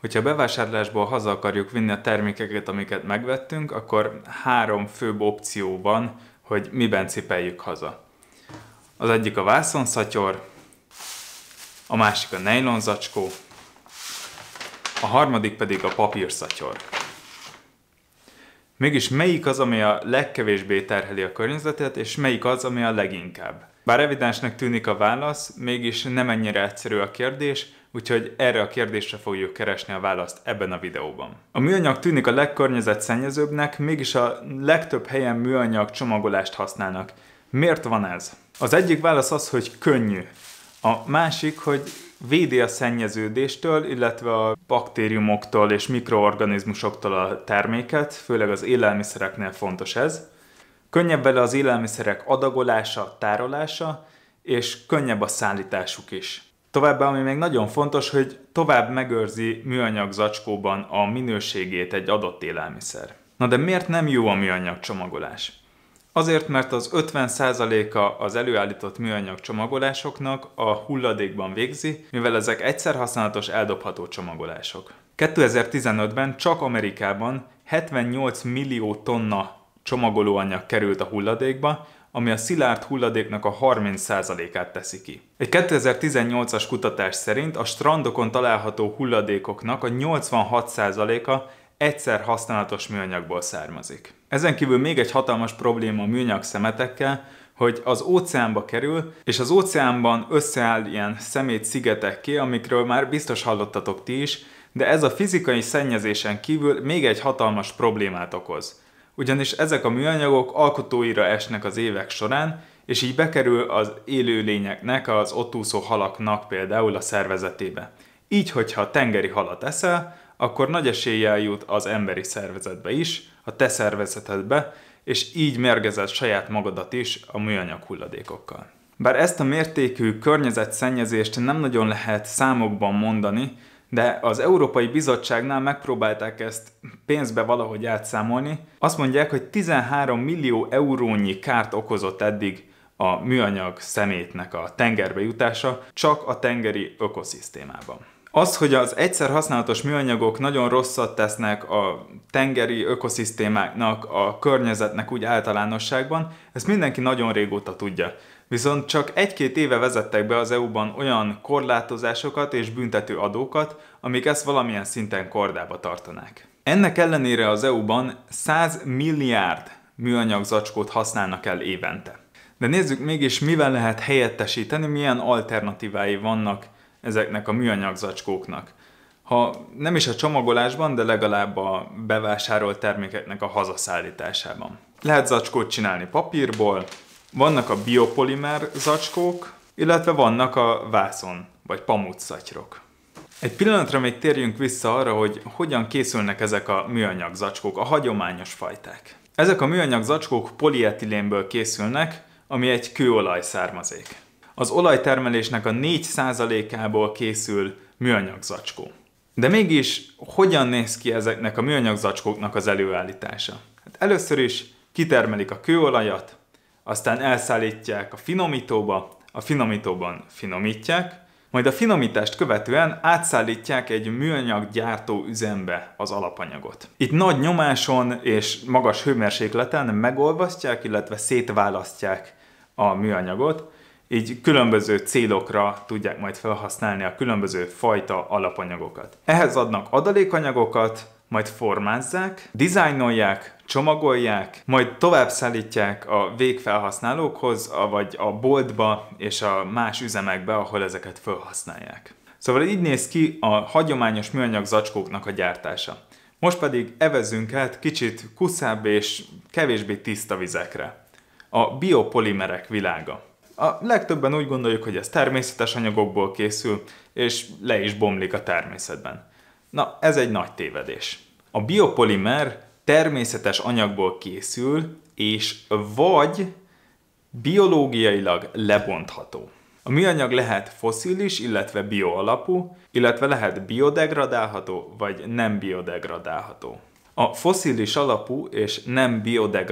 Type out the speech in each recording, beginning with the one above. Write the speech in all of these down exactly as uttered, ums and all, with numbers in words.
Hogyha bevásárlásból haza akarjuk vinni a termékeket, amiket megvettünk, akkor három főbb opció van, hogy miben cipeljük haza. Az egyik a vászonszatyor, a másik a nejlonzacskó, a harmadik pedig a papírszatyor. Mégis melyik az, ami a legkevésbé terheli a környezetet, és melyik az, ami a leginkább? Bár evidensnek tűnik a válasz, mégis nem ennyire egyszerű a kérdés, úgyhogy erre a kérdésre fogjuk keresni a választ ebben a videóban. A műanyag tűnik a legkörnyezetszennyezőbbnek, mégis a legtöbb helyen műanyag csomagolást használnak. Miért van ez? Az egyik válasz az, hogy könnyű. A másik, hogy védi a szennyeződéstől, illetve a baktériumoktól és mikroorganizmusoktól a terméket, főleg az élelmiszereknél fontos ez. Könnyebb vele az élelmiszerek adagolása, tárolása, és könnyebb a szállításuk is. Továbbá, ami még nagyon fontos, hogy tovább megőrzi műanyag zacskóban a minőségét egy adott élelmiszer. Na de miért nem jó a műanyag csomagolás? Azért, mert az ötven százaléka az előállított műanyag csomagolásoknak a hulladékban végzi, mivel ezek egyszer használatos, eldobható csomagolások. kétezer-tizenötben csak Amerikában hetvennyolc millió tonna csomagolóanyag került a hulladékba, ami a szilárd hulladéknak a harminc százalékát teszi ki. Egy kétezer-tizennyolcas kutatás szerint a strandokon található hulladékoknak a nyolcvanhat százaléka egyszer használatos műanyagból származik. Ezen kívül még egy hatalmas probléma a műanyag szemetekkel, hogy az óceánba kerül, és az óceánban összeáll ilyen szemétszigetekké, amikről már biztos hallottatok ti is, de ez a fizikai szennyezésen kívül még egy hatalmas problémát okoz. Ugyanis ezek a műanyagok alkotóira esnek az évek során, és így bekerül az élőlényeknek, az ott úszó halaknak például a szervezetébe. Így, hogyha tengeri halat eszel, akkor nagy eséllyel jut az emberi szervezetbe is, a te szervezetedbe, és így mérgezed saját magadat is a műanyag hulladékokkal. Bár ezt a mértékű környezetszennyezést nem nagyon lehet számokban mondani, de az Európai Bizottságnál megpróbálták ezt pénzbe valahogy átszámolni. Azt mondják, hogy tizenhárom millió eurónyi kárt okozott eddig a műanyag szemétnek a tengerbe jutása csak a tengeri ökoszisztémában. Az, hogy az egyszer használatos műanyagok nagyon rosszat tesznek a tengeri ökoszisztémáknak, a környezetnek úgy általánosságban, ezt mindenki nagyon régóta tudja. Viszont csak egy-két éve vezettek be az é u-ban olyan korlátozásokat és büntető adókat, amik ezt valamilyen szinten kordába tartanák. Ennek ellenére az é u-ban száz milliárd műanyag zacskót használnak el évente. De nézzük mégis, mivel lehet helyettesíteni, milyen alternatívái vannak ezeknek a műanyag zacskóknak. Ha nem is a csomagolásban, de legalább a bevásárolt termékeknek a hazaszállításában. Lehet zacskót csinálni papírból, vannak a biopolimer zacskók, illetve vannak a vászon vagy pamutszatyrok. Egy pillanatra még térjünk vissza arra, hogy hogyan készülnek ezek a műanyag zacskók, a hagyományos fajták. Ezek a műanyag zacskók polietilénből készülnek, ami egy kőolaj származék. Az olajtermelésnek a négy százalékából készül műanyag zacskó. De mégis hogyan néz ki ezeknek a műanyag zacskóknak az előállítása? Hát először is kitermelik a kőolajat, aztán elszállítják a finomítóba, a finomítóban finomítják, majd a finomítást követően átszállítják egy műanyag gyártó üzembe az alapanyagot. Itt nagy nyomáson és magas hőmérsékleten megolvasztják, illetve szétválasztják a műanyagot, így különböző célokra tudják majd felhasználni a különböző fajta alapanyagokat. Ehhez adnak adalékanyagokat, majd formázzák, dizájnolják, csomagolják, majd tovább szállítják a végfelhasználókhoz, vagy a boltba és a más üzemekbe, ahol ezeket felhasználják. Szóval így néz ki a hagyományos műanyag zacskóknak a gyártása. Most pedig evezzünk át kicsit kuszább és kevésbé tiszta vizekre. A biopolimerek világa. A legtöbben úgy gondoljuk, hogy ez természetes anyagokból készül, és le is bomlik a természetben. Na, ez egy nagy tévedés. A biopolimer természetes anyagból készül, és vagy biológiailag lebontható. A műanyag lehet fosszilis, illetve bioalapú, illetve lehet biodegradálható, vagy nem biodegradálható. A fosszilis alapú és nem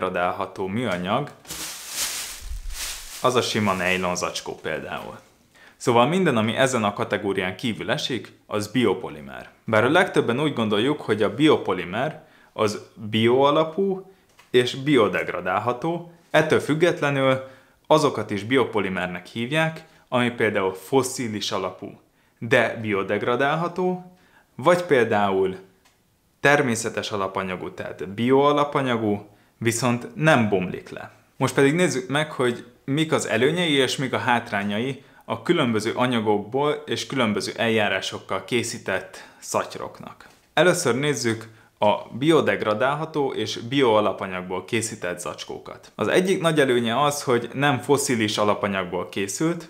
biodegradálható műanyag az a sima nejlon zacskó például. Szóval minden, ami ezen a kategórián kívül esik, az biopolimer. Bár a legtöbben úgy gondoljuk, hogy a biopolimer az bioalapú és biodegradálható, ettől függetlenül azokat is biopolimernek hívják, ami például fosszilis alapú, de biodegradálható, vagy például természetes alapanyagú, tehát bioalapanyagú, viszont nem bomlik le. Most pedig nézzük meg, hogy mik az előnyei és mik a hátrányai a különböző anyagokból és különböző eljárásokkal készített szatyroknak. Először nézzük a biodegradálható és bioalapanyagból készített zacskókat. Az egyik nagy előnye az, hogy nem fosszilis alapanyagból készült,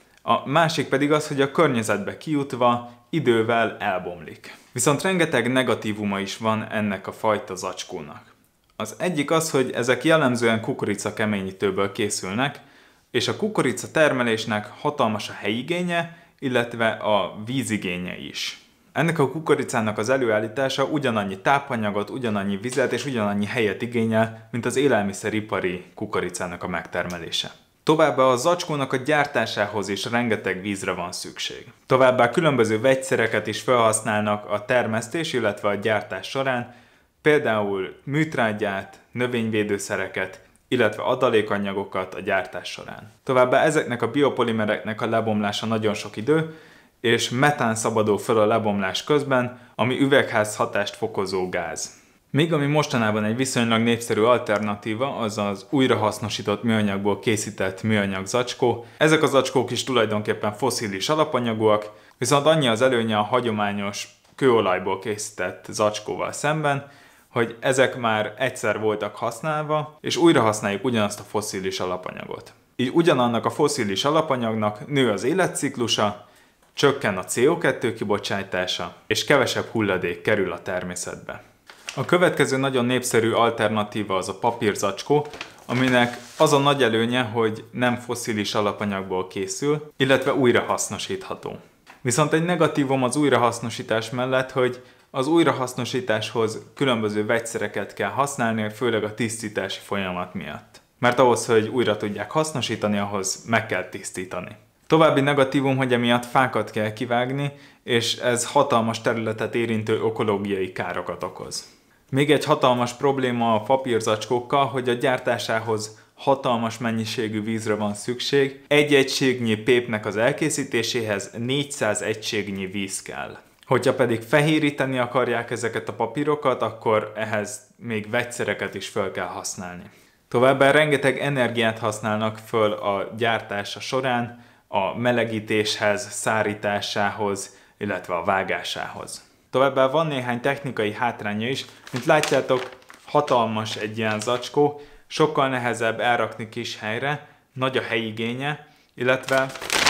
a másik pedig az, hogy a környezetbe kijutva idővel elbomlik. Viszont rengeteg negatívuma is van ennek a fajta zacskónak. Az egyik az, hogy ezek jellemzően kukorica keményítőből készülnek, és a kukorica termelésnek hatalmas a helyigénye, illetve a vízigénye is. Ennek a kukoricának az előállítása ugyanannyi tápanyagot, ugyanannyi vizet és ugyanannyi helyet igényel, mint az élelmiszeripari kukoricának a megtermelése. Továbbá a zacskónak a gyártásához is rengeteg vízre van szükség. Továbbá különböző vegyszereket is felhasználnak a termesztés, illetve a gyártás során, például műtrágyát, növényvédőszereket, illetve adalékanyagokat a gyártás során. Továbbá ezeknek a biopolimereknek a lebomlása nagyon sok idő, és metán szabadul fel a lebomlás közben, ami üvegházhatást fokozó gáz. Míg ami mostanában egy viszonylag népszerű alternatíva, az az újrahasznosított műanyagból készített műanyag zacskó. Ezek a zacskók is tulajdonképpen fosszilis alapanyagúak, viszont annyi az előnye a hagyományos kőolajból készített zacskóval szemben, hogy ezek már egyszer voltak használva, és újra használjuk ugyanazt a fosszilis alapanyagot. Így ugyanannak a fosszilis alapanyagnak nő az életciklusa, csökken a cé o kettő kibocsátása, és kevesebb hulladék kerül a természetbe. A következő nagyon népszerű alternatíva az a papírzacskó, aminek az a nagy előnye, hogy nem fosszilis alapanyagból készül, illetve újrahasznosítható. Viszont egy negatívum az újrahasznosítás mellett, hogy az újrahasznosításhoz különböző vegyszereket kell használni, főleg a tisztítási folyamat miatt. Mert ahhoz, hogy újra tudják hasznosítani, ahhoz meg kell tisztítani. További negatívum, hogy emiatt fákat kell kivágni, és ez hatalmas területet érintő ökológiai károkat okoz. Még egy hatalmas probléma a papírzacskókkal, hogy a gyártásához hatalmas mennyiségű vízre van szükség. Egy egységnyi pépnek az elkészítéséhez négyszáz egységnyi víz kell. Hogyha pedig fehéríteni akarják ezeket a papírokat, akkor ehhez még vegyszereket is fel kell használni. Továbbá rengeteg energiát használnak föl a gyártása során, a melegítéshez, szárításához, illetve a vágásához. Továbbá van néhány technikai hátránya is, mint látjátok, hatalmas egy ilyen zacskó, sokkal nehezebb elrakni kis helyre, nagy a helyigénye, illetve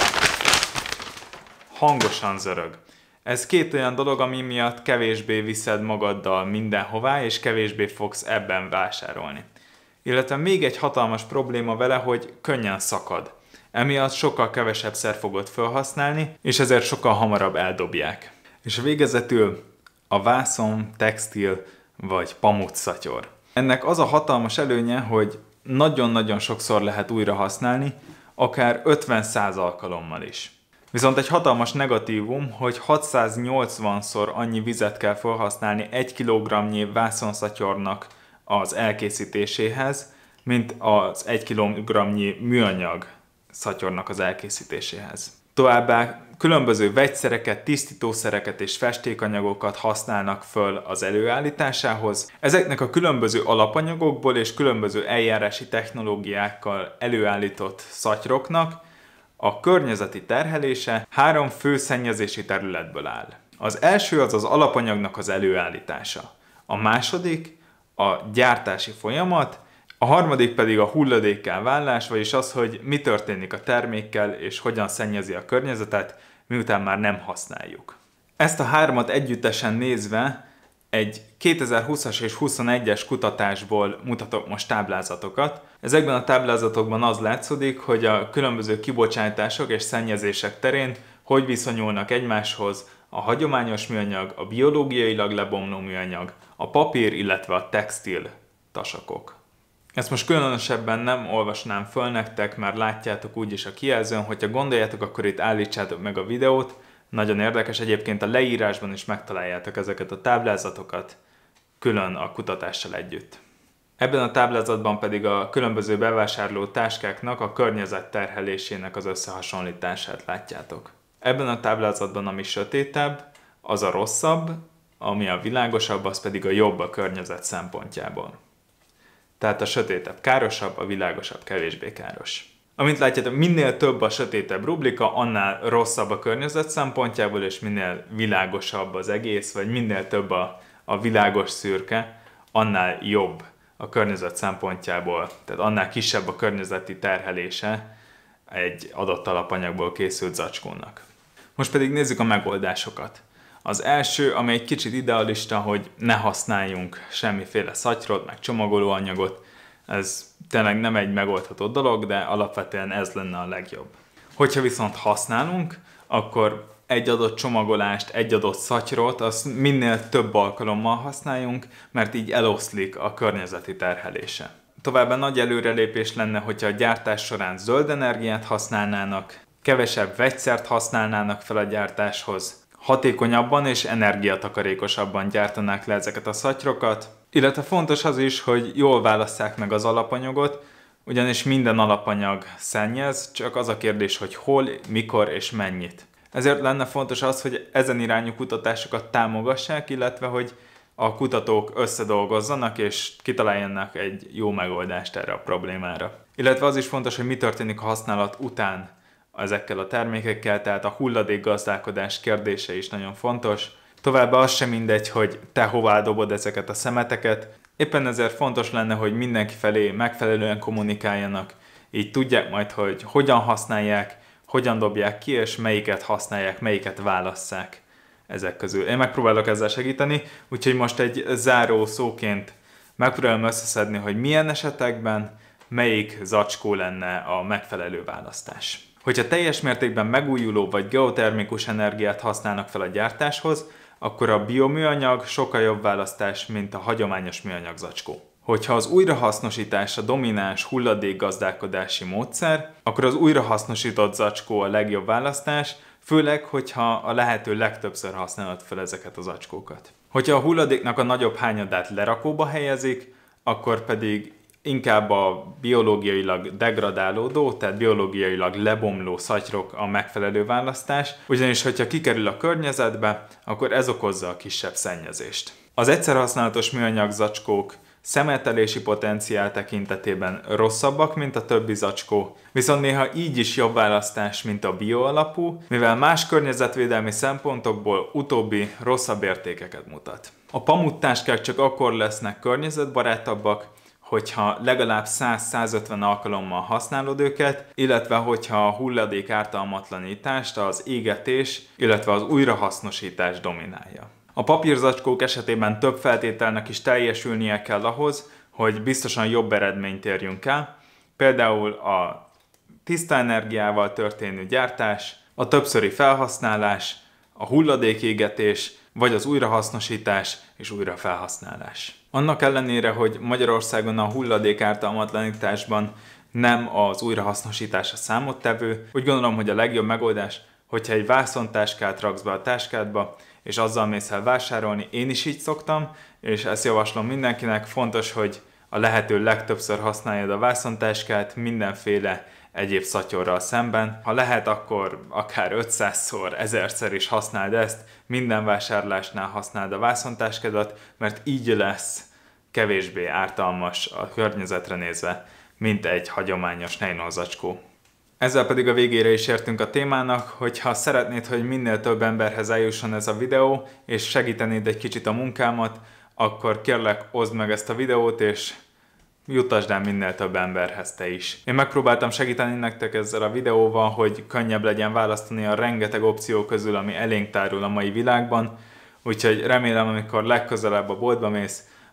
hangosan zörög. Ez két olyan dolog, ami miatt kevésbé viszed magaddal mindenhová, és kevésbé fogsz ebben vásárolni. Illetve még egy hatalmas probléma vele, hogy könnyen szakad. Emiatt sokkal kevesebbszer fogod felhasználni, és ezért sokkal hamarabb eldobják. És végezetül a vászon, textil vagy pamutszatyor. Ennek az a hatalmas előnye, hogy nagyon-nagyon sokszor lehet újra használni, akár ötven-száz alkalommal is. Viszont egy hatalmas negatívum, hogy hatszáznyolcvanszor annyi vizet kell felhasználni egy kilogramnyi vászonszatyornak az elkészítéséhez, mint az egy kilogramnyi műanyag szatyornak az elkészítéséhez. Továbbá különböző vegyszereket, tisztítószereket és festékanyagokat használnak föl az előállításához. Ezeknek a különböző alapanyagokból és különböző eljárási technológiákkal előállított szatyroknak a környezeti terhelése három fő szennyezési területből áll. Az első az az alapanyagnak az előállítása. A második a gyártási folyamat, a harmadik pedig a hulladékkelvállás, vagyis az, hogy mi történik a termékkel és hogyan szennyezi a környezetet, miután már nem használjuk. Ezt a hármat együttesen nézve egy kétezer-húszas és huszonegyes kutatásból mutatok most táblázatokat. Ezekben a táblázatokban az látszódik, hogy a különböző kibocsátások és szennyezések terén hogy viszonyulnak egymáshoz a hagyományos műanyag, a biológiailag lebomló műanyag, a papír, illetve a textil tasakok. Ezt most különösebben nem olvasnám föl nektek, mert látjátok úgyis a kijelzőn, hogyha gondoljátok, akkor itt állítsátok meg a videót. Nagyon érdekes, egyébként a leírásban is megtaláljátok ezeket a táblázatokat, külön a kutatással együtt. Ebben a táblázatban pedig a különböző bevásárló táskáknak a környezet terhelésének az összehasonlítását látjátok. Ebben a táblázatban ami sötétebb, az a rosszabb, ami a világosabb, az pedig a jobb a környezet szempontjából. Tehát a sötétebb károsabb, a világosabb kevésbé káros. Amint látjátok, minél több a sötétebb rubrika, annál rosszabb a környezet szempontjából, és minél világosabb az egész, vagy minél több a, a világos szürke, annál jobb a környezet szempontjából, tehát annál kisebb a környezeti terhelése egy adott alapanyagból készült zacskónak. Most pedig nézzük a megoldásokat. Az első, ami egy kicsit idealista, hogy ne használjunk semmiféle szatyrot, meg csomagolóanyagot. Ez tényleg nem egy megoldható dolog, de alapvetően ez lenne a legjobb. Hogyha viszont használunk, akkor egy adott csomagolást, egy adott szatyrot, azt minél több alkalommal használjunk, mert így eloszlik a környezeti terhelése. Továbbá nagy előrelépés lenne, hogyha a gyártás során zöld energiát használnának, kevesebb vegyszert használnának fel a gyártáshoz, hatékonyabban és energiatakarékosabban gyártanák le ezeket a szatyrokat, illetve fontos az is, hogy jól válasszák meg az alapanyagot, ugyanis minden alapanyag szennyez, csak az a kérdés, hogy hol, mikor és mennyit. Ezért lenne fontos az, hogy ezen irányú kutatásokat támogassák, illetve hogy a kutatók összedolgozzanak és kitaláljanak egy jó megoldást erre a problémára. Illetve az is fontos, hogy mi történik a használat után ezekkel a termékekkel, tehát a hulladékgazdálkodás kérdése is nagyon fontos. Továbbá az sem mindegy, hogy te hová dobod ezeket a szemeteket. Éppen ezért fontos lenne, hogy mindenki felé megfelelően kommunikáljanak, így tudják majd, hogy hogyan használják, hogyan dobják ki, és melyiket használják, melyiket válasszák ezek közül. Én megpróbálok ezzel segíteni, úgyhogy most egy záró szóként megpróbálom összeszedni, hogy milyen esetekben melyik zacskó lenne a megfelelő választás. Hogyha teljes mértékben megújuló vagy geotermikus energiát használnak fel a gyártáshoz, akkor a bioműanyag sokkal jobb választás, mint a hagyományos műanyag zacskó. Hogyha az újrahasznosítás a domináns hulladékgazdálkodási módszer, akkor az újrahasznosított zacskó a legjobb választás, főleg, hogyha a lehető legtöbbször használod fel ezeket a zacskókat. Hogyha a hulladéknak a nagyobb hányadát lerakóba helyezik, akkor pedig inkább a biológiailag degradálódó, tehát biológiailag lebomló szatyrok a megfelelő választás, ugyanis hogyha kikerül a környezetbe, akkor ez okozza a kisebb szennyezést. Az egyszerhasználatos műanyag zacskók szemetelési potenciál tekintetében rosszabbak, mint a többi zacskó, viszont néha így is jobb választás, mint a bioalapú, mivel más környezetvédelmi szempontokból utóbbi rosszabb értékeket mutat. A pamuttáskák csak akkor lesznek környezetbarátabbak, hogyha legalább száz-százötven alkalommal használod őket, illetve hogyha a hulladék ártalmatlanítást az égetés, illetve az újrahasznosítás dominálja. A papírzacskók esetében több feltételnek is teljesülnie kell ahhoz, hogy biztosan jobb eredményt érjünk el, például a tiszta energiával történő gyártás, a többszöri felhasználás, a hulladékégetés, vagy az újrahasznosítás és újrafelhasználás. Annak ellenére, hogy Magyarországon a hulladék ártalmatlanításban nem az újrahasznosítás a számottevő, úgy gondolom, hogy a legjobb megoldás, hogyha egy vászontáskát raksz be a táskádba, és azzal mész el vásárolni, én is így szoktam, és ezt javaslom mindenkinek, fontos, hogy a lehető legtöbbször használjad a vászontáskát mindenféle egyéb szatyorral szemben. Ha lehet, akkor akár ötszázszor, ezerszer is használd ezt, minden vásárlásnál használd a vászontáskádat, mert így lesz kevésbé ártalmas a környezetre nézve, mint egy hagyományos nejlon zacskó. Ezzel pedig a végére is értünk a témának, hogyha szeretnéd, hogy minél több emberhez eljusson ez a videó, és segítenéd egy kicsit a munkámat, akkor kérlek, oszd meg ezt a videót, és juttasd el minél több emberhez te is. Én megpróbáltam segíteni nektek ezzel a videóval, hogy könnyebb legyen választani a rengeteg opció közül, ami elénk tárul a mai világban, úgyhogy remélem, amikor legközelebb a boltba mész,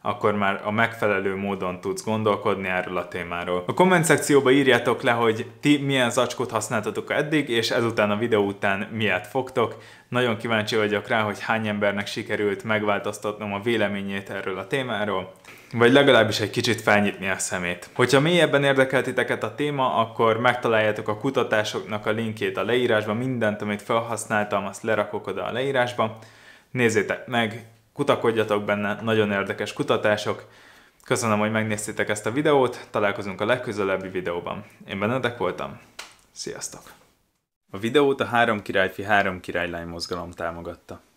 akkor már a megfelelő módon tudsz gondolkodni erről a témáról. A komment szekcióba írjátok le, hogy ti milyen zacskót használtatok eddig, és ezután a videó után miért fogtok. Nagyon kíváncsi vagyok rá, hogy hány embernek sikerült megváltoztatnom a véleményét erről a témáról, vagy legalábbis egy kicsit felnyitni a szemét. Hogyha mélyebben érdekel titeket a téma, akkor megtaláljátok a kutatásoknak a linkjét a leírásban, mindent, amit felhasználtam, azt lerakok oda a leírásba. Nézzétek meg, kutakodjatok benne, nagyon érdekes kutatások. Köszönöm, hogy megnéztétek ezt a videót, találkozunk a legközelebbi videóban. Én Benedek voltam, sziasztok! A videót a Három királyfi, Három királylány mozgalom támogatta.